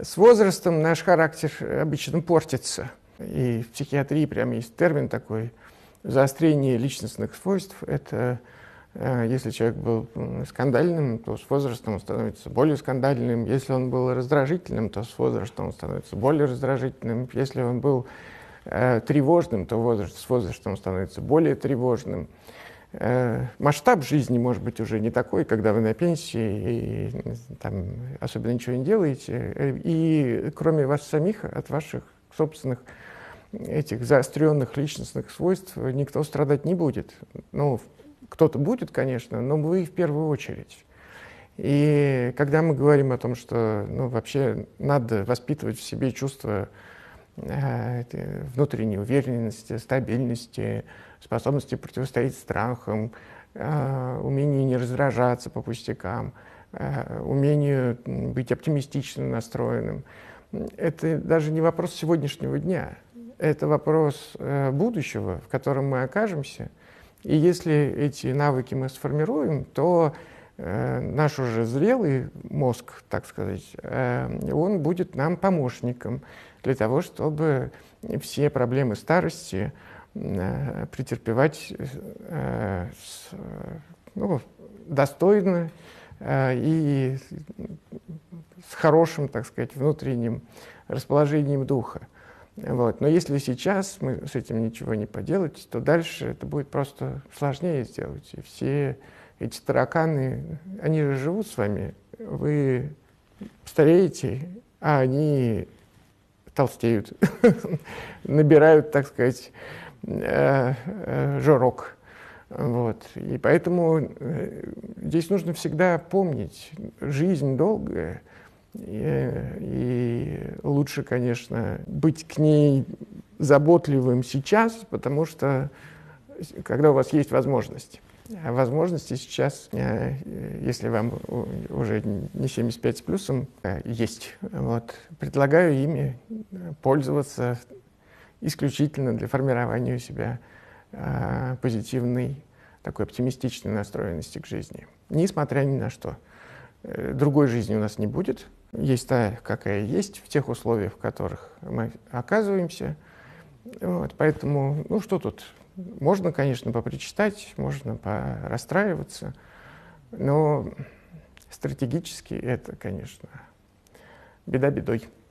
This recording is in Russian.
С возрастом наш характер обычно портится. И в психиатрии прям есть термин такой – заострение личностных свойств. Это если человек был скандальным, то с возрастом он становится более скандальным. Если он был раздражительным, то с возрастом он становится более раздражительным. Если он был тревожным, то с возрастом он становится более тревожным. Масштаб жизни может быть уже не такой, когда вы на пенсии и там особенно ничего не делаете. И кроме вас самих, от ваших собственных этих заостренных личностных свойств никто страдать не будет. Ну, кто-то будет, конечно, но вы в первую очередь. И когда мы говорим о том, что вообще надо воспитывать в себе чувство внутренней уверенности, стабильности, способности противостоять страхам, умению не раздражаться по пустякам, умению быть оптимистично настроенным, это даже не вопрос сегодняшнего дня, это вопрос будущего, в котором мы окажемся. И если эти навыки мы сформируем, то наш уже зрелый мозг, так сказать, он будет нам помощником для того, чтобы все проблемы старости претерпевать достойно и с хорошим, так сказать, внутренним расположением духа. Вот. Но если сейчас мы с этим ничего не поделать, то дальше это будет просто сложнее сделать. И все эти тараканы, они же живут с вами, вы стареете, а они толстеют, набирают, так сказать, жирок. Вот. И поэтому здесь нужно всегда помнить, жизнь долгая, и лучше, конечно, быть к ней заботливым сейчас, потому что когда у вас есть возможность. А возможности сейчас, если вам уже не 75 с плюсом, есть. Вот. Предлагаю ими пользоваться исключительно для формирования у себя позитивной, такой оптимистичной настроенности к жизни. Несмотря ни на что. Другой жизни у нас не будет. Есть та, какая есть, в тех условиях, в которых мы оказываемся. Вот. Поэтому, что тут? Можно, конечно, попричитать, можно порастраиваться, но стратегически это, конечно, беда бедой.